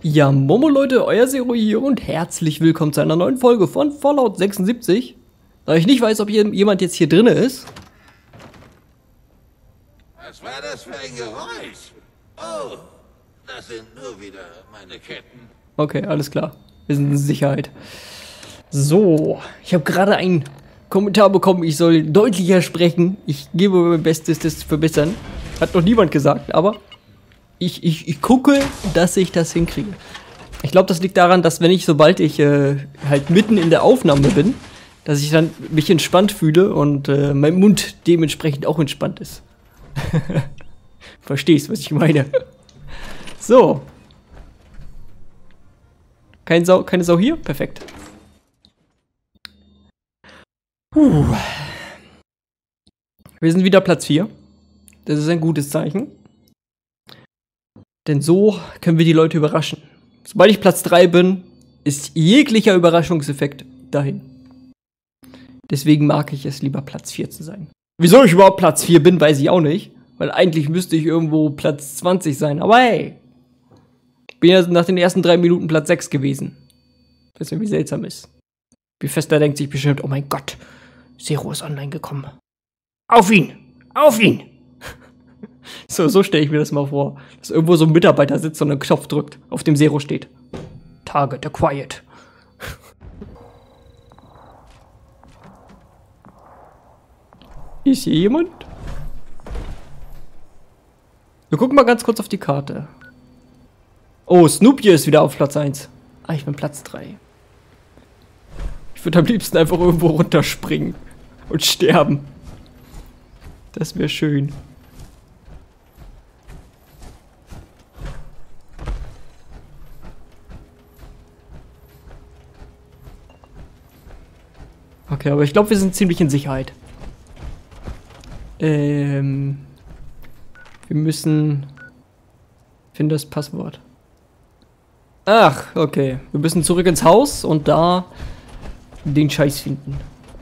Ja, Momo Leute, euer Zero hier und herzlich willkommen zu einer neuen Folge von Fallout 76. Da ich nicht weiß, ob jemand jetzt hier drin ist. Was war das für ein Geräusch? Oh, das sind nur wieder meine Ketten. Okay, alles klar. Wir sind in Sicherheit. So, ich habe gerade einen Kommentar bekommen, ich soll deutlicher sprechen. Ich gebe mein Bestes, das zu verbessern. Hat noch niemand gesagt, aber ich gucke, dass ich das hinkriege. Ich glaube, das liegt daran, dass sobald ich halt mitten in der Aufnahme bin, dass ich dann mich entspannt fühle und mein Mund dementsprechend auch entspannt ist. Verstehst, was ich meine? So. Keine Sau hier? Perfekt. Wir sind wieder Platz 4. Das ist ein gutes Zeichen. Denn so können wir die Leute überraschen. Sobald ich Platz 3 bin, ist jeglicher Überraschungseffekt dahin. Deswegen mag ich es lieber Platz 4 zu sein. Wieso ich überhaupt Platz 4 bin, weiß ich auch nicht. Weil eigentlich müsste ich irgendwo Platz 20 sein. Aber hey, ich bin ja nach den ersten 3 Minuten Platz 6 gewesen. Was irgendwie seltsam ist. Bethesda denkt sich bestimmt, oh mein Gott, Zero ist online gekommen. Auf ihn! Auf ihn! So stelle ich mir das mal vor. Dass irgendwo so ein Mitarbeiter sitzt und einen Knopf drückt, auf dem Zero steht. Target acquired. Ist hier jemand? Wir gucken mal ganz kurz auf die Karte. Oh, Snoopy ist wieder auf Platz 1. Ah, ich bin Platz 3. Ich würde am liebsten einfach irgendwo runterspringen und sterben. Das wäre schön. Okay, aber ich glaube, wir sind ziemlich in Sicherheit. Wir müssen... Finde das Passwort. Ach, okay. Wir müssen zurück ins Haus und da den Scheiß finden.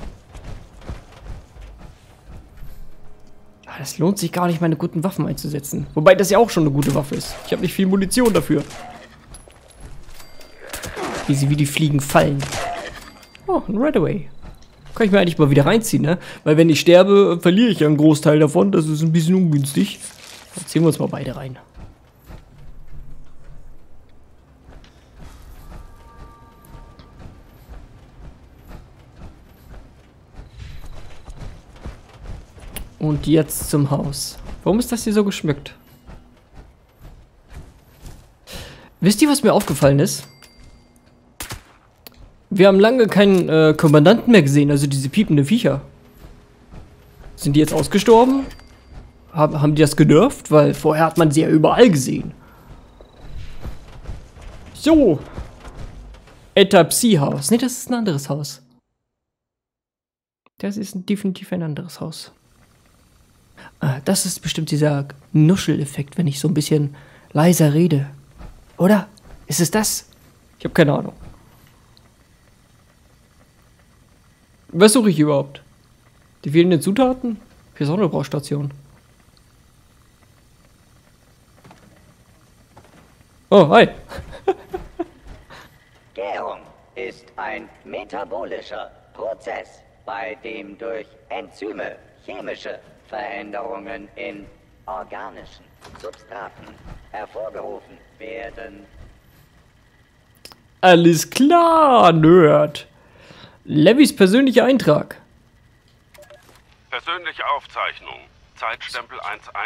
Das lohnt sich gar nicht, meine guten Waffen einzusetzen. Wobei das ja auch schon eine gute Waffe ist. Ich habe nicht viel Munition dafür. Wie die Fliegen fallen. Oh, ein Redaway. Kann ich mir eigentlich mal wieder reinziehen, ne? Weil wenn ich sterbe, verliere ich ja einen Großteil davon. Das ist ein bisschen ungünstig. Dann ziehen wir uns mal beide rein. Und jetzt zum Haus. Warum ist das hier so geschmückt? Wisst ihr, was mir aufgefallen ist? Wir haben lange keinen Kommandanten mehr gesehen, also diese piependen Viecher. Sind die jetzt ausgestorben? Haben die das genervt? Weil vorher hat man sie ja überall gesehen. So. Etapsie-Haus. Ne, das ist ein anderes Haus. Das ist definitiv ein anderes Haus. Das ist bestimmt dieser Nuscheleffekt, wenn ich so ein bisschen leiser rede. Oder? Ist es das? Ich habe keine Ahnung. Was suche ich überhaupt? Die fehlenden Zutaten? Hier ist auch eine Braustation. Oh, hi. Gärung ist ein metabolischer Prozess, bei dem durch Enzyme chemische Veränderungen in organischen Substraten hervorgerufen werden. Alles klar, Nerd. Levys persönlicher Eintrag. Persönliche Aufzeichnung. Zeitstempel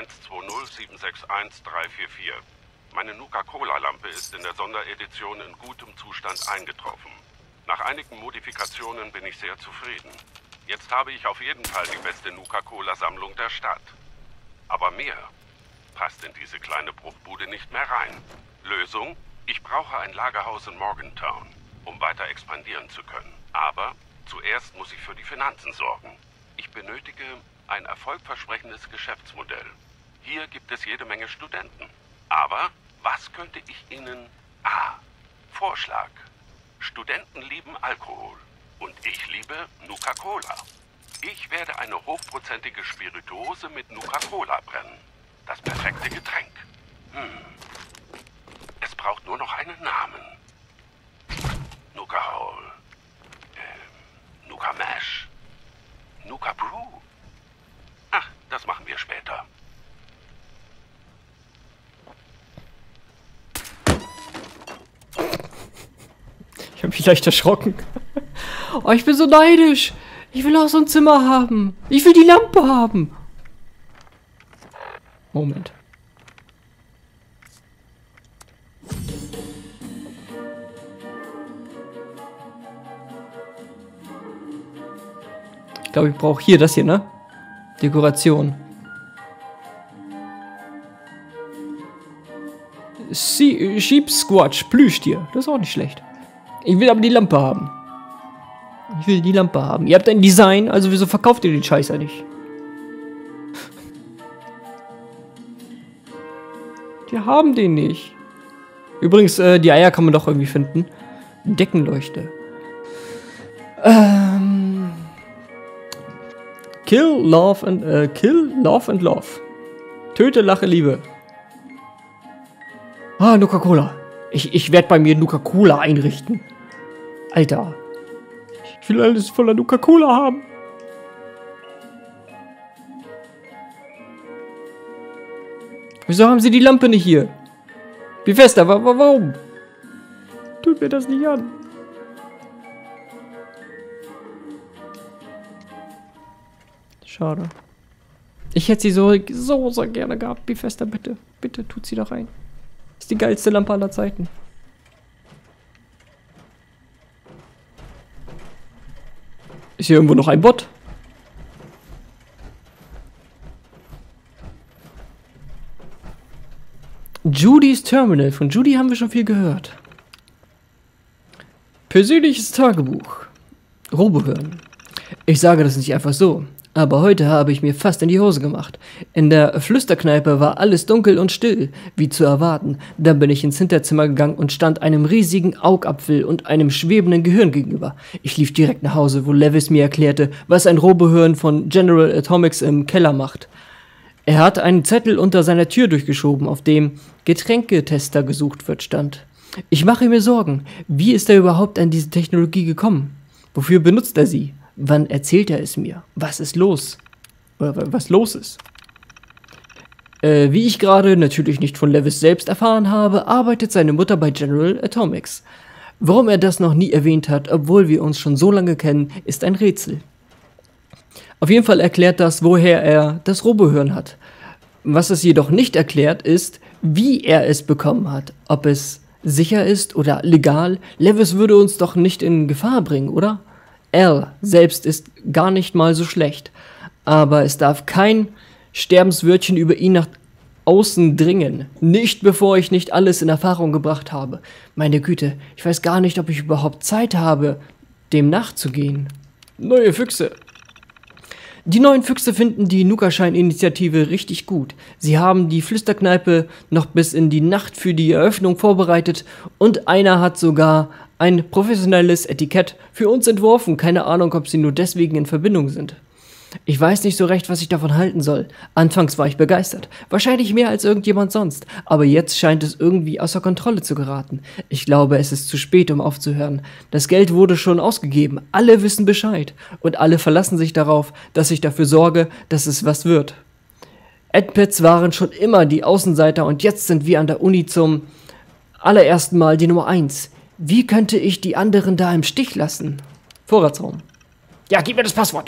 1120761-344. Meine Nuka-Cola-Lampe ist in der Sonderedition in gutem Zustand eingetroffen. Nach einigen Modifikationen bin ich sehr zufrieden. Jetzt habe ich auf jeden Fall die beste Nuka-Cola-Sammlung der Stadt. Aber mehr passt in diese kleine Bruchbude nicht mehr rein. Lösung? Ich brauche ein Lagerhaus in Morgantown, um weiter expandieren zu können. Aber zuerst muss ich für die Finanzen sorgen. Ich benötige ein erfolgversprechendes Geschäftsmodell. Hier gibt es jede Menge Studenten. Aber was könnte ich Ihnen... Vorschlag. Studenten lieben Alkohol. Und ich liebe Nuka-Cola. Ich werde eine hochprozentige Spirituose mit Nuka-Cola brennen. Das perfekte Getränk. Es braucht nur noch einen Namen. mich leicht erschrocken. Oh, ich bin so neidisch. Ich will auch so ein Zimmer haben. Ich will die Lampe haben. Moment. Ich glaube, ich brauche hier das hier, ne? Dekoration. Sheep Squatch, Plüschtier. Das ist auch nicht schlecht. Ich will aber die Lampe haben. Ich will die Lampe haben. Ihr habt ein Design, also wieso verkauft ihr den Scheißer nicht? Wir haben den nicht. Übrigens, die Eier kann man doch irgendwie finden. Deckenleuchte. Kill, Love and Love. Töte, lache, Liebe. Ah, Nuka-Cola. Ich werde bei mir Nuka-Cola einrichten. Alter. Ich will alles voller Nuka-Cola haben. Wieso haben sie die Lampe nicht hier? Wie fest, aber warum? Tut mir das nicht an. Schade. Ich hätte sie so gerne gehabt. Bifesta, bitte. Bitte tut sie da rein. Ist die geilste Lampe aller Zeiten. Ist hier irgendwo noch ein Bot? Judys Terminal. Von Judy haben wir schon viel gehört. Persönliches Tagebuch. Robo hören. Ich sage das nicht einfach so. Aber heute habe ich mir fast in die Hose gemacht. In der Flüsterkneipe war alles dunkel und still, wie zu erwarten. Dann bin ich ins Hinterzimmer gegangen und stand einem riesigen Augapfel und einem schwebenden Gehirn gegenüber. Ich lief direkt nach Hause, wo Levis mir erklärte, was ein Robohirn von General Atomics im Keller macht. Er hat einen Zettel unter seiner Tür durchgeschoben, auf dem Getränketester gesucht wird, stand. Ich mache mir Sorgen. Wie ist er überhaupt an diese Technologie gekommen? Wofür benutzt er sie? Wann erzählt er es mir? Was ist los? Oder was los ist? Wie ich gerade natürlich nicht von Levis selbst erfahren habe, arbeitet seine Mutter bei General Atomics. Warum er das noch nie erwähnt hat, obwohl wir uns schon so lange kennen, ist ein Rätsel. Auf jeden Fall erklärt das, woher er das Robohirn hat. Was es jedoch nicht erklärt, ist, wie er es bekommen hat. Ob es sicher ist oder legal. Levis würde uns doch nicht in Gefahr bringen, oder? Al selbst ist gar nicht mal so schlecht, aber es darf kein Sterbenswörtchen über ihn nach außen dringen. Nicht bevor ich nicht alles in Erfahrung gebracht habe. Meine Güte, ich weiß gar nicht, ob ich überhaupt Zeit habe, dem nachzugehen. Neue Füchse. Die neuen Füchse finden die Nuka-Schein-Initiative richtig gut. Sie haben die Flüsterkneipe noch bis in die Nacht für die Eröffnung vorbereitet und einer hat sogar ein professionelles Etikett für uns entworfen. Keine Ahnung, ob sie nur deswegen in Verbindung sind. Ich weiß nicht so recht, was ich davon halten soll. Anfangs war ich begeistert. Wahrscheinlich mehr als irgendjemand sonst. Aber jetzt scheint es irgendwie außer Kontrolle zu geraten. Ich glaube, es ist zu spät, um aufzuhören. Das Geld wurde schon ausgegeben. Alle wissen Bescheid. Und alle verlassen sich darauf, dass ich dafür sorge, dass es was wird. Adpets waren schon immer die Außenseiter und jetzt sind wir an der Uni zum allerersten Mal die Nummer 1. Wie könnte ich die anderen da im Stich lassen? Vorratsraum. Ja, gib mir das Passwort.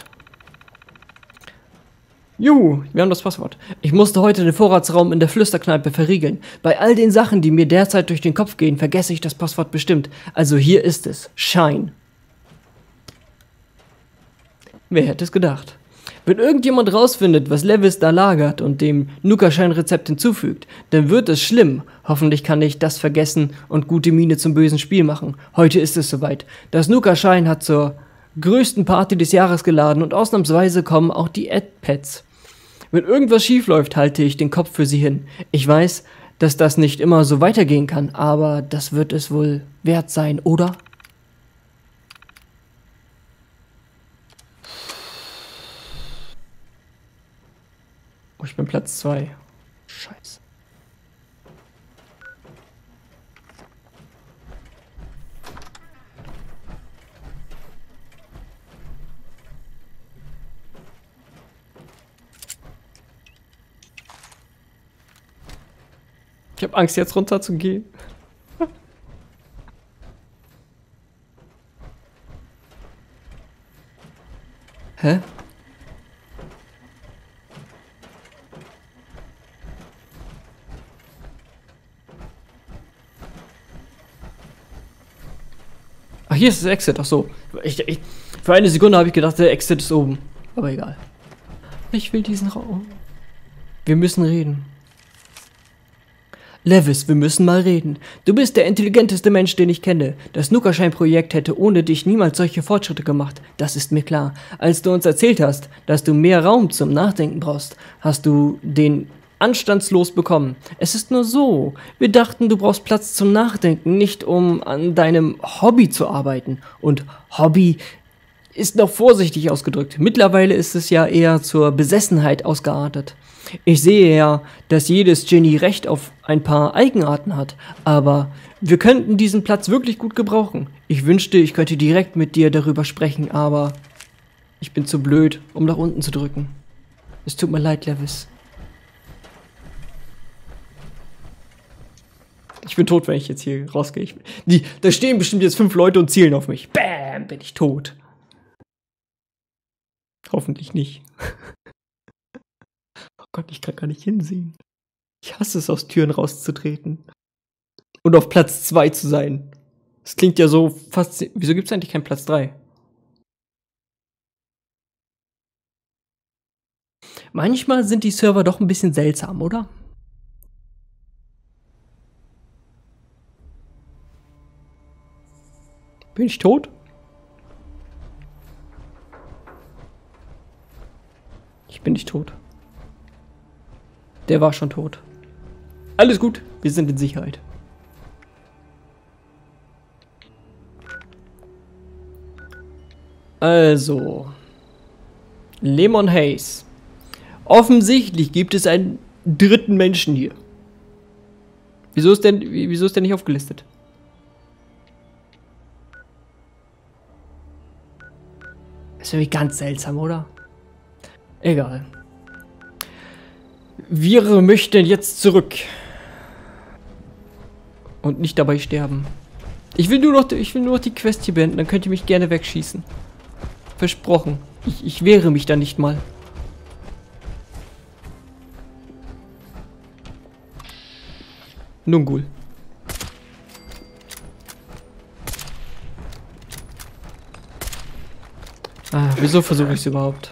Juhu, wir haben das Passwort. Ich musste heute den Vorratsraum in der Flüsterkneipe verriegeln. Bei all den Sachen, die mir derzeit durch den Kopf gehen, vergesse ich das Passwort bestimmt. Also hier ist es. Shine. Wer hätte es gedacht? Wenn irgendjemand rausfindet, was Levis da lagert und dem Nuka-Schein-Rezept hinzufügt, dann wird es schlimm. Hoffentlich kann ich das vergessen und gute Miene zum bösen Spiel machen. Heute ist es soweit. Das Nuka-Schein hat zur größten Party des Jahres geladen und ausnahmsweise kommen auch die Adpets. Wenn irgendwas schief läuft, halte ich den Kopf für sie hin. Ich weiß, dass das nicht immer so weitergehen kann, aber das wird es wohl wert sein, oder? Oh, ich bin Platz 2. Scheiße. Ich habe Angst, jetzt runterzugehen. Hä? Ach, hier ist das Exit. Ach so. Für eine Sekunde habe ich gedacht, der Exit ist oben. Aber egal. Ich will diesen Raum. Wir müssen reden. Levis, wir müssen mal reden. Du bist der intelligenteste Mensch, den ich kenne. Das Nuka-Schein-Projekt hätte ohne dich niemals solche Fortschritte gemacht. Das ist mir klar. Als du uns erzählt hast, dass du mehr Raum zum Nachdenken brauchst, hast du den anstandslos bekommen. Es ist nur so. Wir dachten, du brauchst Platz zum Nachdenken, nicht um an deinem Hobby zu arbeiten. Und Hobby ist noch vorsichtig ausgedrückt. Mittlerweile ist es ja eher zur Besessenheit ausgeartet. Ich sehe ja, dass jedes Genie Recht auf ein paar Eigenarten hat, aber wir könnten diesen Platz wirklich gut gebrauchen. Ich wünschte, ich könnte direkt mit dir darüber sprechen, aber ich bin zu blöd, um nach unten zu drücken. Es tut mir leid, Levis. Ich bin tot, wenn ich jetzt hier rausgehe. Da stehen bestimmt jetzt 5 Leute und zielen auf mich. Bäm, bin ich tot. Hoffentlich nicht. Oh Gott, ich kann gar nicht hinsehen. Ich hasse es, aus Türen rauszutreten. Und auf Platz 2 zu sein. Das klingt ja so fast... Wieso gibt es eigentlich keinen Platz 3? Manchmal sind die Server doch ein bisschen seltsam, oder? Bin ich tot? Ich bin nicht tot. Der war schon tot. Alles gut, wir sind in Sicherheit. Also. Lemon Haze. Offensichtlich gibt es einen dritten Menschen hier. Wieso ist der nicht aufgelistet? Das ist irgendwie ganz seltsam, oder? Egal. Wir möchten jetzt zurück. Und nicht dabei sterben. Ich will nur noch die Quest hier beenden, dann könnt ihr mich gerne wegschießen. Versprochen. Ich wehre mich da nicht mal. Nun gut. Wieso versuche ich es überhaupt?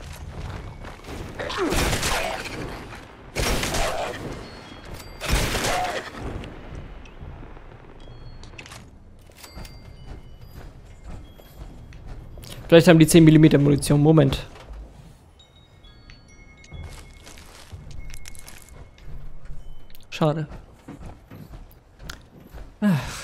Vielleicht haben die 10 mm Munition. Moment. Schade. Ach.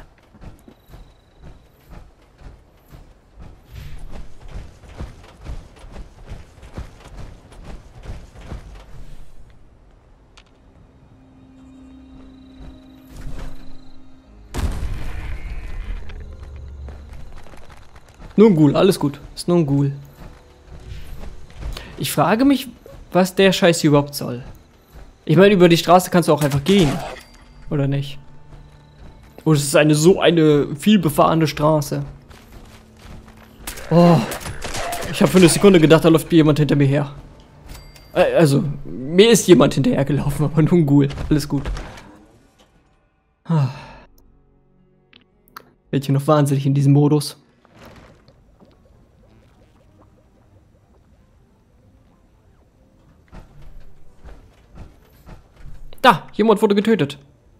Nur ein Ghoul, alles gut. Ist nur ein Ghoul. Ich frage mich, was der Scheiß hier überhaupt soll. Ich meine, über die Straße kannst du auch einfach gehen. Oder nicht? Oder es ist so eine viel befahrene Straße. Oh. Ich habe für eine Sekunde gedacht, da läuft jemand hinter mir her. Also, mir ist jemand hinterher gelaufen, aber nur ein Ghoul. Alles gut. Werd hier noch wahnsinnig in diesem Modus. Da, jemand wurde getötet.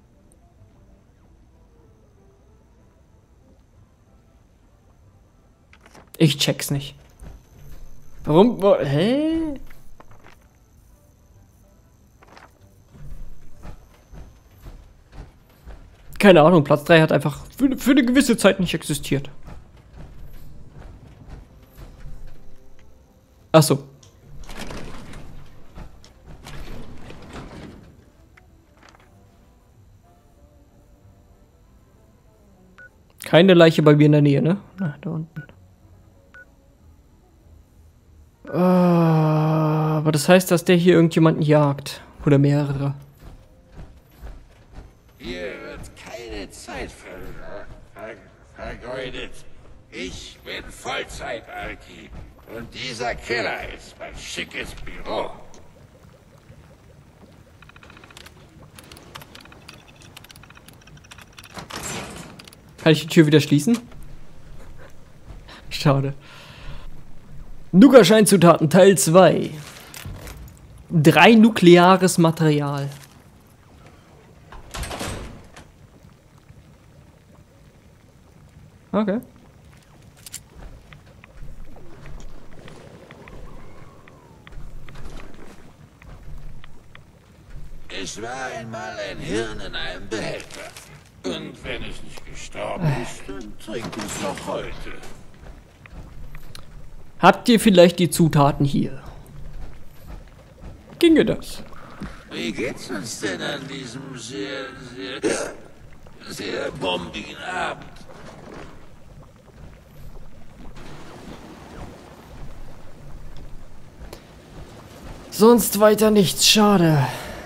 Ich check's nicht. Warum? Hä? Keine Ahnung, Platz 3 hat einfach für eine gewisse Zeit nicht existiert. Ach so. Keine Leiche bei mir in der Nähe, ne? Na, da unten. Aber das heißt, dass der hier irgendjemanden jagt. Oder mehrere. Hier wird keine Zeit vergeudet. Ich bin Vollzeit-Alki. Und dieser Keller ist mein schickes Büro. Kann ich die Tür wieder schließen? Schade. Nuka-Scheinzutaten Teil 2. 3 nukleares Material. Okay. Es war einmal ein Hirn in einem Behälter. Und wenn es nicht gestorben ist, dann trinkt es noch heute. Habt ihr vielleicht die Zutaten hier? Ginge das? Wie geht's uns denn an diesem sehr bombigen Abend? Sonst weiter nichts, schade.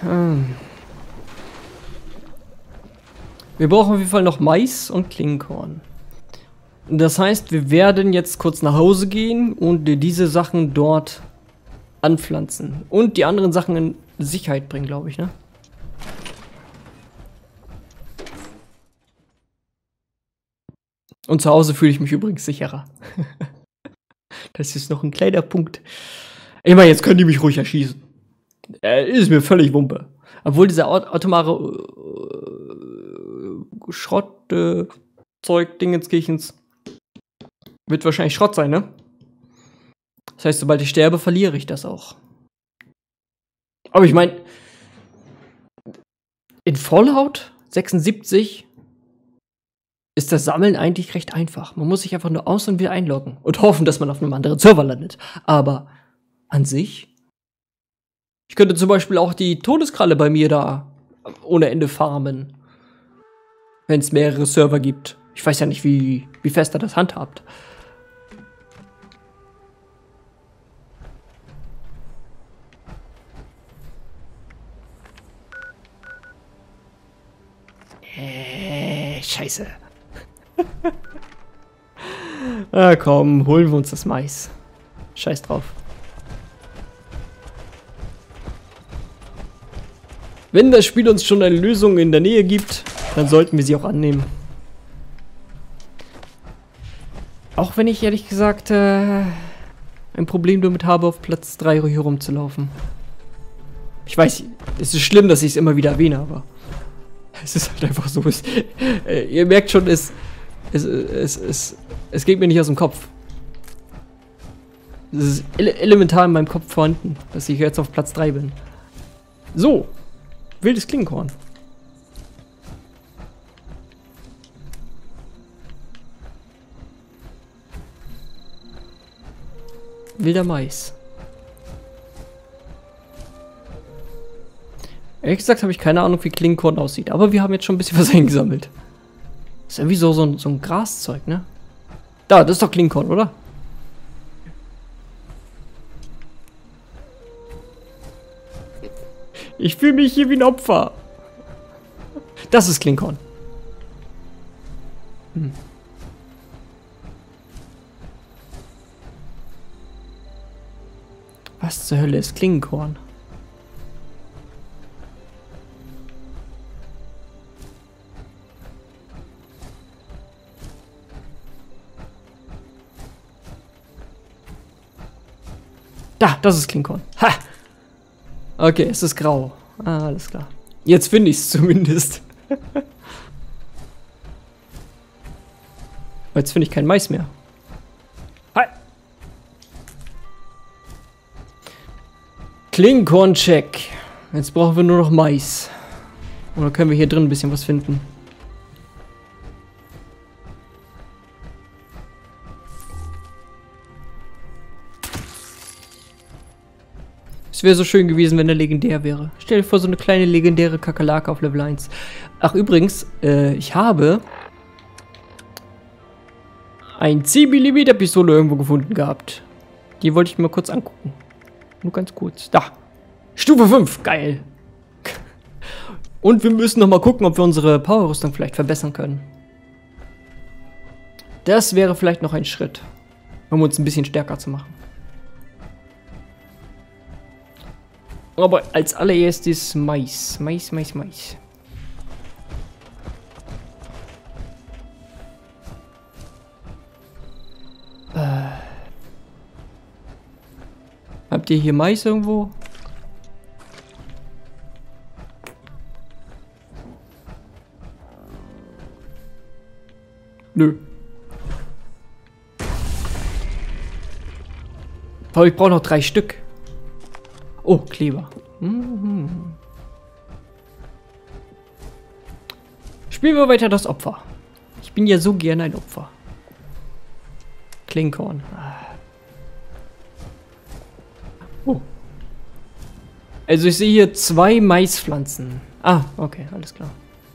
Wir brauchen auf jeden Fall noch Mais und Klingenkorn. Das heißt, wir werden jetzt kurz nach Hause gehen und diese Sachen dort anpflanzen. Und die anderen Sachen in Sicherheit bringen, glaube ich, ne? Und zu Hause fühle ich mich übrigens sicherer. Das ist noch ein kleiner Punkt. Ich meine, jetzt können die mich ruhig erschießen. Ist mir völlig Wumpe. Obwohl dieser atomare Schrott-Zeug-Dingenskirchens wird wahrscheinlich Schrott sein, ne? Das heißt, sobald ich sterbe, verliere ich das auch. Aber ich meine, in Fallout 76 ist das Sammeln eigentlich recht einfach. Man muss sich einfach nur aus- und wieder einloggen und hoffen, dass man auf einem anderen Server landet. Aber an sich, ich könnte zum Beispiel auch die Todeskralle bei mir da ohne Ende farmen, wenn es mehrere Server gibt. Ich weiß ja nicht, wie fest er das handhabt. Scheiße. Ah, komm, holen wir uns das Mais. Scheiß drauf. Wenn das Spiel uns schon eine Lösung in der Nähe gibt, dann sollten wir sie auch annehmen. Auch wenn ich ehrlich gesagt ein Problem damit habe, auf Platz 3 hier rumzulaufen. Ich weiß, es ist schlimm, dass ich es immer wieder erwähne, aber es ist halt einfach so. Ihr merkt schon, es geht mir nicht aus dem Kopf. Es ist elementar in meinem Kopf vorhanden, dass ich jetzt auf Platz 3 bin. So. Wildes Klingenkorn. Wilder Mais. Ehrlich gesagt habe ich keine Ahnung, wie Klingenkorn aussieht. Aber wir haben jetzt schon ein bisschen was eingesammelt. Das ist irgendwie so ein Graszeug, ne? Da, das ist doch Klingenkorn, oder? Ich fühle mich hier wie ein Opfer. Das ist Klingenkorn. Was zur Hölle ist Klingenkorn? Da, das ist Klingenkorn. Ha! Okay, es ist grau. Ah, alles klar. Jetzt finde ich es zumindest. Jetzt finde ich kein Mais mehr. Hi! Klingenkorn-Check. Jetzt brauchen wir nur noch Mais. Oder können wir hier drin ein bisschen was finden? Es wäre so schön gewesen, wenn er legendär wäre. Stell dir vor, so eine kleine legendäre Kakerlake auf Level 1. Ach, übrigens, ich habe ein 10mm Pistole irgendwo gefunden gehabt. Die wollte ich mir mal kurz angucken. Nur ganz kurz. Da. Stufe 5. Geil. Und wir müssen noch mal gucken, ob wir unsere Powerrüstung vielleicht verbessern können. Das wäre vielleicht noch ein Schritt, um uns ein bisschen stärker zu machen. Aber als allererstes Mais. Mais. Habt ihr hier Mais irgendwo? Nö. Aber ich brauche noch 3 Stück. Oh, Kleber. Spielen wir weiter das Opfer. Ich bin ja so gern ein Opfer. Klinghorn. Oh. Also ich sehe hier 2 Maispflanzen. Ah, okay, alles klar.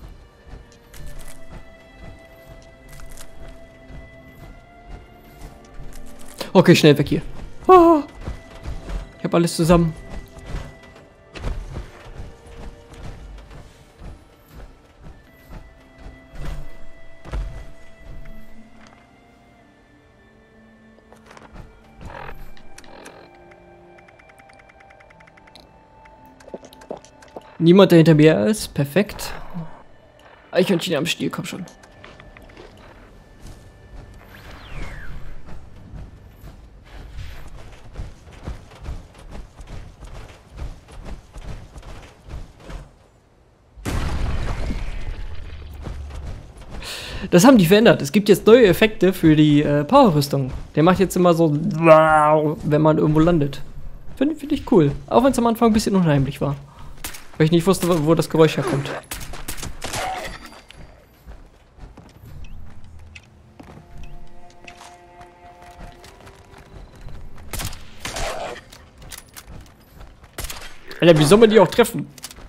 Okay, schnell weg hier. Ah, ich habe alles zusammen. Niemand, der hinter mir ist. Perfekt. Eichhörnchen am Stiel, komm schon. Das haben die verändert. Es gibt jetzt neue Effekte für die Powerrüstung. Der macht jetzt immer so, wenn man irgendwo landet. Finde ich cool. Auch wenn es am Anfang ein bisschen unheimlich war. Weil ich nicht wusste, wo das Geräusch herkommt. Alter, wie soll man die auch treffen?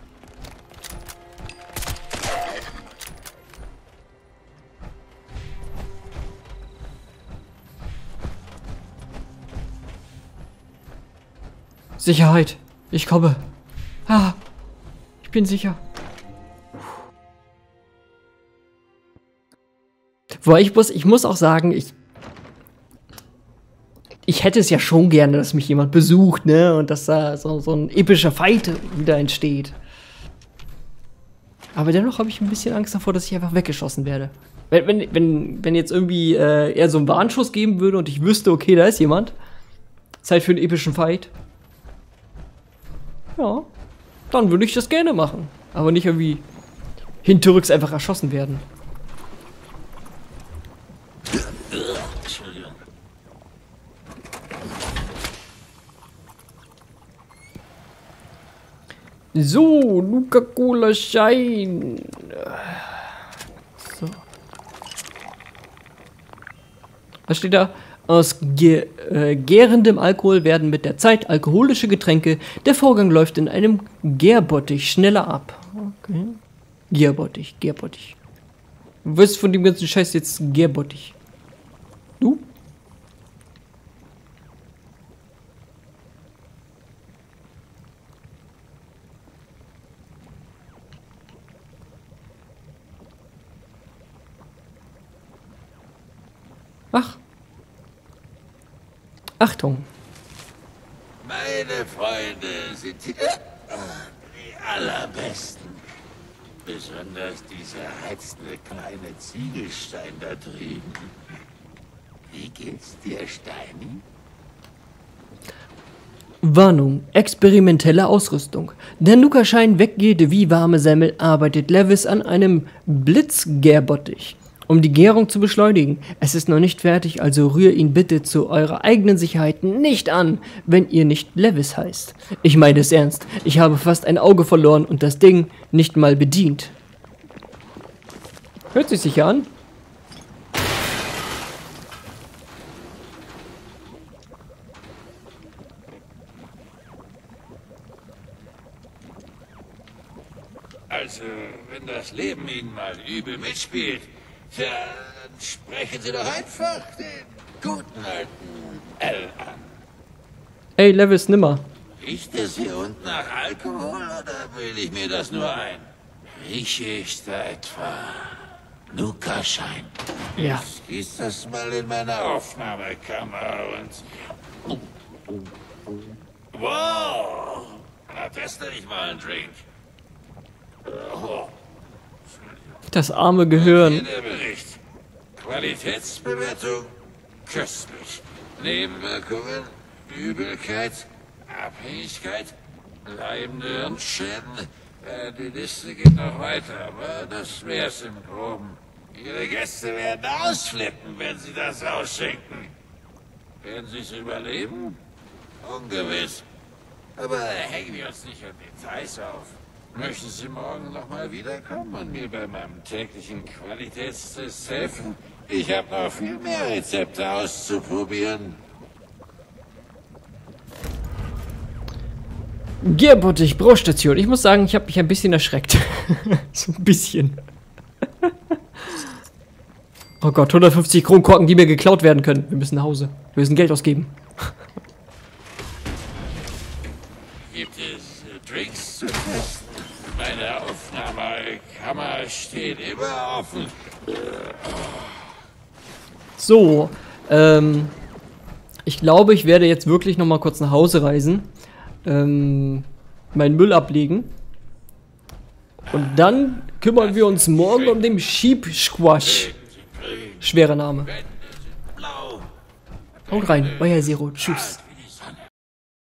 Sicherheit. Ich komme. Ah, ich bin sicher. Wobei ich muss auch sagen, ich hätte es ja schon gerne, dass mich jemand besucht, ne? Und dass da so ein epischer Fight wieder entsteht. Aber dennoch habe ich ein bisschen Angst davor, dass ich einfach weggeschossen werde. Wenn jetzt irgendwie eher so einen Warnschuss geben würde und ich wüsste, okay, da ist jemand. Zeit für einen epischen Fight. Ja, dann würde ich das gerne machen. Aber nicht irgendwie hinterrücks einfach erschossen werden. Entschuldigung. So, Nuka-Cola Shine. So. Was steht da? Aus gärendem Alkohol werden mit der Zeit alkoholische Getränke. Der Vorgang läuft in einem Gärbottich schneller ab. Okay. Gärbottich. Was ist von dem ganzen Scheiß jetzt Gärbottich? Du? Ach. Achtung. Meine Freunde sind die allerbesten. Besonders dieser reizende kleine Ziegelstein da drüben. Wie geht's dir, Steini? Warnung, experimentelle Ausrüstung. Der Nuka-Schein weggeht wie warme Semmel, arbeitet Levis an einem Blitzgärbottich, um die Gärung zu beschleunigen. Es ist noch nicht fertig, also rühr ihn bitte zu eurer eigenen Sicherheit nicht an, wenn ihr nicht Levis heißt. Ich meine es ernst, ich habe fast ein Auge verloren und das Ding nicht mal bedient. Hört sich sicher an. Also, wenn das Leben Ihnen mal übel mitspielt, dann sprechen Sie doch einfach den guten alten L an. Ey, Levis, nimmer. Riecht es hier unten nach Alkohol oder bilde ich mir das nur ein? Rieche ich da etwa Nuka-Schein? Ja. Ich gieß das mal in meine Aufnahmekammer und... Wow! Na, teste ich mal einen Drink. Oh. Das arme Gehirn. Hier der Bericht. Qualitätsbewertung? Köstlich. Nebenwirkungen? Übelkeit? Abhängigkeit? Bleibende Hirnschäden? Die Liste geht noch weiter, aber das wär's im Groben. Ihre Gäste werden ausflippen, wenn sie das ausschenken. Werden sie es überleben? Ungewiss. Aber hängen wir uns nicht an Details auf. Möchten Sie morgen nochmal wiederkommen und mir bei meinem täglichen Qualitätstest helfen? Ich habe noch viel mehr Rezepte auszuprobieren. Gärbottich, Braustation. Ich muss sagen, ich habe mich ein bisschen erschreckt. So ein bisschen. Oh Gott, 150 Kronkorken, die mir geklaut werden können. Wir müssen nach Hause. Wir müssen Geld ausgeben. Gibt es Drinks zu testen? Meine Aufnahmekammer steht immer offen. So, ich glaube, ich werde jetzt wirklich noch mal kurz nach Hause reisen. Meinen Müll ablegen. Und dann kümmern wir uns morgen um den Sheep Squash. Schwerer Name. Haut rein, euer Zero. Tschüss.